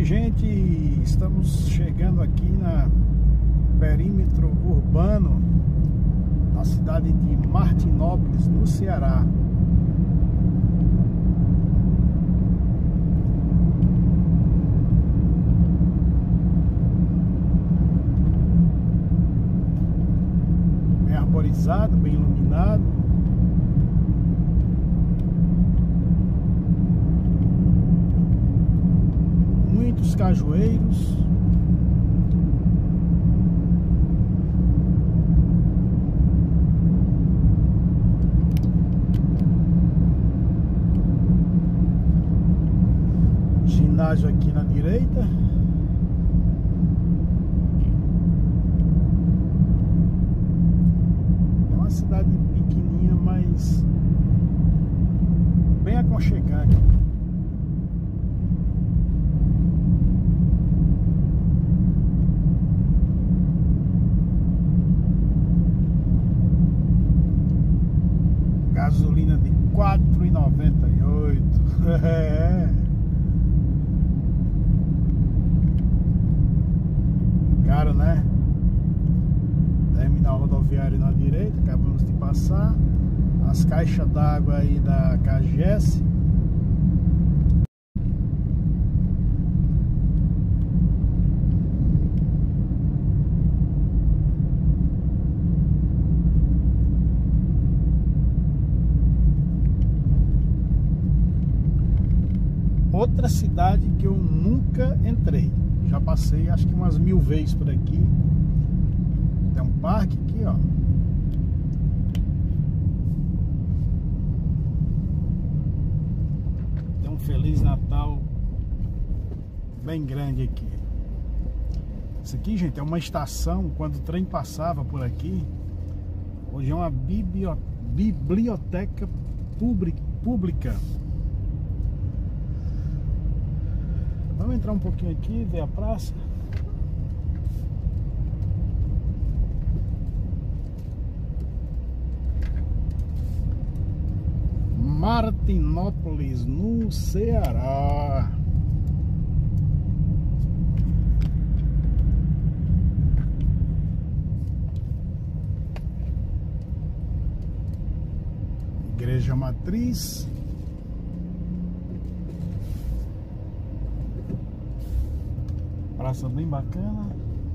gente, estamos chegando aqui na perímetro urbano da cidade de Martinópolis, no Ceará. Bem arborizado, bem iluminado. Muitos cajueiros. Ginásio aqui na direita. É uma cidade pequenininha, mas bem aconchegante. Gasolina de R$ 4,98. É. Caro, né? Terminal rodoviário na direita, acabamos de passar. As caixas d'água aí da CAGES. Outra cidade que eu nunca entrei. Já passei acho que umas 1000 vezes por aqui. Tem um parque aqui, ó. Tem um Feliz Natal bem grande aqui. Isso aqui, gente, é uma estação. Quando o trem passava por aqui, hoje é uma biblioteca pública. Vamos entrar um pouquinho aqui, ver a praça. Martinópolis, no Ceará. Igreja Matriz. Praça bem bacana.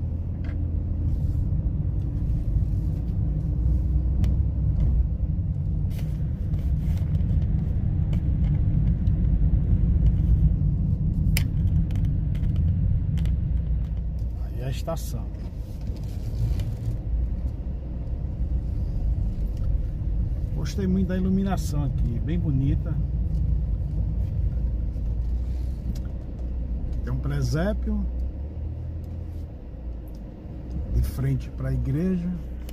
Aí é a estação. Gostei muito da iluminação aqui, bem bonita. Tem um presépio de frente para a igreja.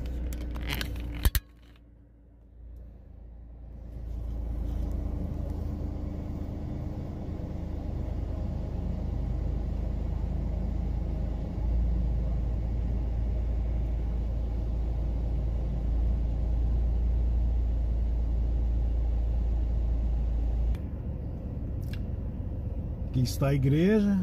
Aqui está a igreja.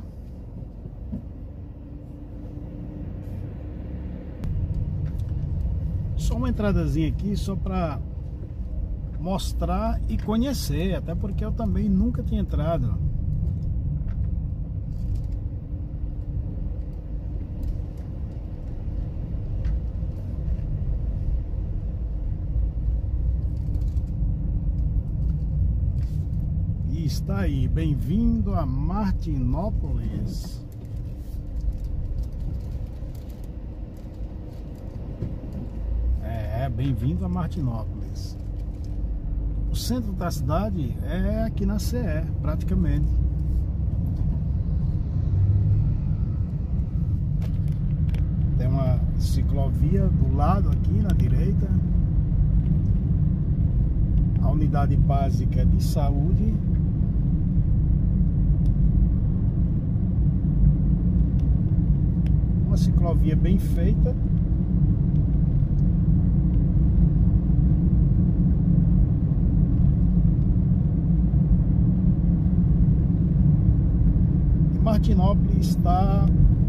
Só uma entradazinha aqui, só para mostrar e conhecer, até porque eu também nunca tinha entrado. E está aí, bem-vindo a Martinópolis. Bem-vindo a Martinópolis. O centro da cidade é aqui na CE, praticamente. Tem uma ciclovia do lado aqui na direita. A unidade básica de saúde. Uma ciclovia bem feita. Martinópolis está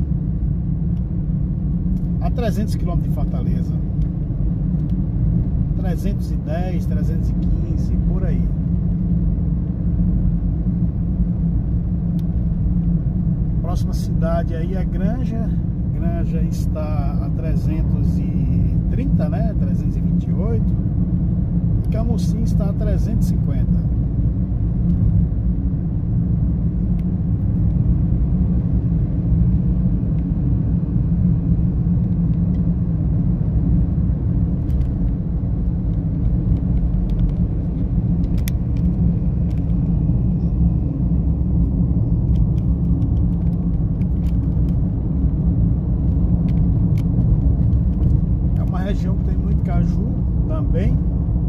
a 300 km de Fortaleza, 310, 315, por aí. Próxima cidade aí é Granja. Granja está a 330, né? 328. E Camocim está a 350. Região que tem muito caju também.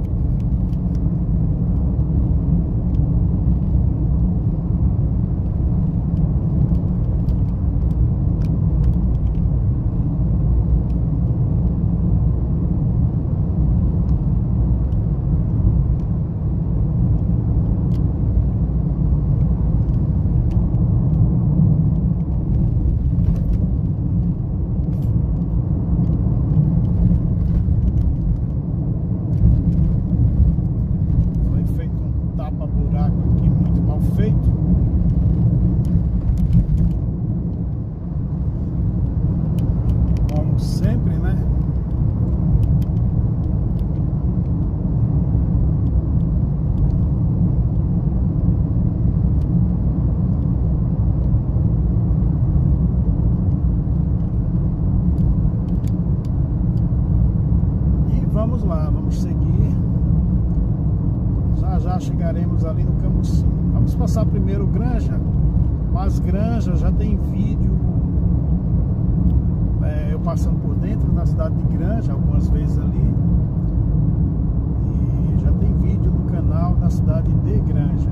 Como sempre, né? E vamos lá, vamos seguir. Já chegaremos ali no Camocim. Vamos passar primeiro Granja, mas Granja já tem vídeo eu passando por dentro da cidade de Granja algumas vezes ali, e já tem vídeo no canal da cidade de Granja.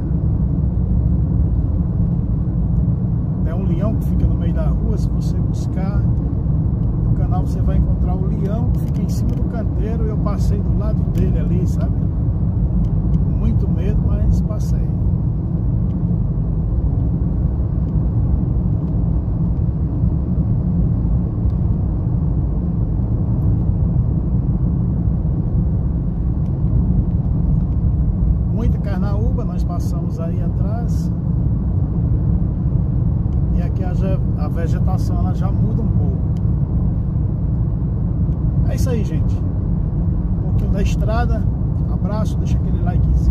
Tem um leão que fica no meio da rua. Se você buscar no canal, você vai encontrar o leão que fica em cima do canteiro. Eu passei do lado dele ali, sabe? Muito medo, mas passei. Muita carnaúba, nós passamos aí atrás. E aqui a vegetação ela já muda um pouco. É isso aí, gente. Um pouquinho da estrada. Abraço, deixa aquele likezinho.